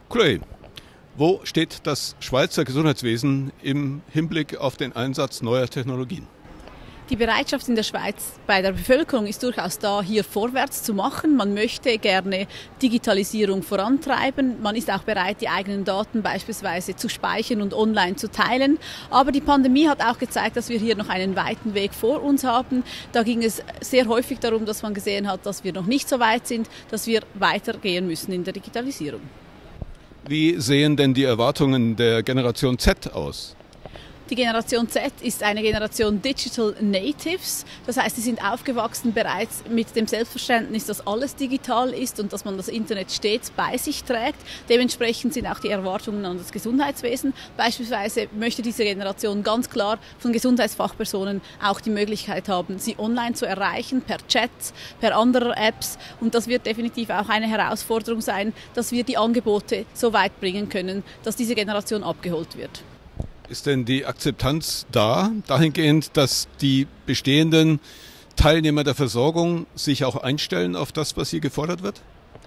Chloe, wo steht das Schweizer Gesundheitswesen im Hinblick auf den Einsatz neuer Technologien? Die Bereitschaft in der Schweiz bei der Bevölkerung ist durchaus da, hier vorwärts zu machen. Man möchte gerne Digitalisierung vorantreiben. Man ist auch bereit, die eigenen Daten beispielsweise zu speichern und online zu teilen. Aber die Pandemie hat auch gezeigt, dass wir hier noch einen weiten Weg vor uns haben. Da ging es sehr häufig darum, dass man gesehen hat, dass wir noch nicht so weit sind, dass wir weitergehen müssen in der Digitalisierung. Wie sehen denn die Erwartungen der Generation Z aus? Die Generation Z ist eine Generation Digital Natives. Das heißt, sie sind aufgewachsen bereits mit dem Selbstverständnis, dass alles digital ist und dass man das Internet stets bei sich trägt. Dementsprechend sind auch die Erwartungen an das Gesundheitswesen. Beispielsweise möchte diese Generation ganz klar von Gesundheitsfachpersonen auch die Möglichkeit haben, sie online zu erreichen, per Chat, per anderer Apps. Und das wird definitiv auch eine Herausforderung sein, dass wir die Angebote so weit bringen können, dass diese Generation abgeholt wird. Ist denn die Akzeptanz dahingehend, dass die bestehenden Teilnehmer der Versorgung sich auch einstellen auf das, was hier gefordert wird?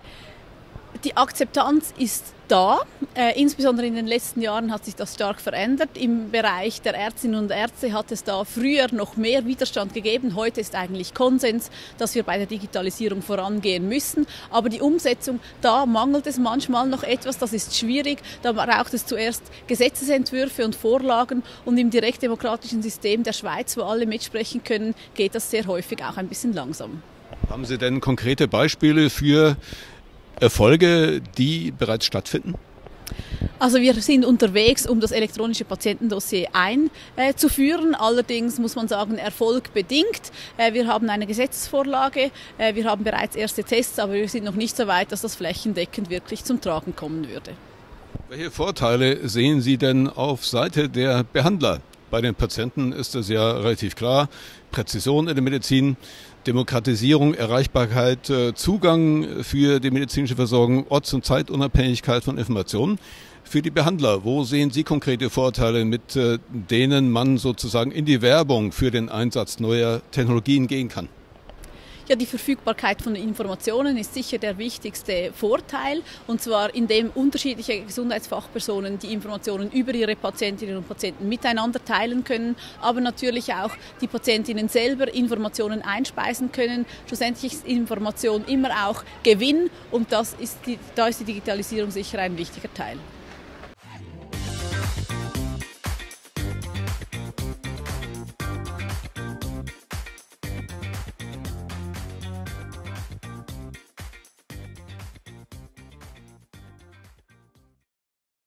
Die Akzeptanz ist da. Insbesondere in den letzten Jahren hat sich das stark verändert. Im Bereich der Ärztinnen und Ärzte hat es da früher noch mehr Widerstand gegeben. Heute ist eigentlich Konsens, dass wir bei der Digitalisierung vorangehen müssen. Aber die Umsetzung, da mangelt es manchmal noch etwas. Das ist schwierig. Da braucht es zuerst Gesetzesentwürfe und Vorlagen. Und im direktdemokratischen System der Schweiz, wo alle mitsprechen können, geht das sehr häufig auch ein bisschen langsam. Haben Sie denn konkrete Beispiele für Erfolge, die bereits stattfinden? Also wir sind unterwegs, um das elektronische Patientendossier einzuführen. Allerdings muss man sagen, erfolgbedingt. Wir haben eine Gesetzesvorlage, wir haben bereits erste Tests, aber wir sind noch nicht so weit, dass das flächendeckend wirklich zum Tragen kommen würde. Welche Vorteile sehen Sie denn auf Seite der Behandler? Bei den Patienten ist es ja relativ klar. Präzision in der Medizin, Demokratisierung, Erreichbarkeit, Zugang für die medizinische Versorgung, Orts- und Zeitunabhängigkeit von Informationen. Für die Behandler, wo sehen Sie konkrete Vorteile, mit denen man sozusagen in die Werbung für den Einsatz neuer Technologien gehen kann? Ja, die Verfügbarkeit von Informationen ist sicher der wichtigste Vorteil, und zwar indem unterschiedliche Gesundheitsfachpersonen die Informationen über ihre Patientinnen und Patienten miteinander teilen können, aber natürlich auch die Patientinnen selber Informationen einspeisen können. Schlussendlich ist Information immer auch Gewinn, und da ist die Digitalisierung sicher ein wichtiger Teil.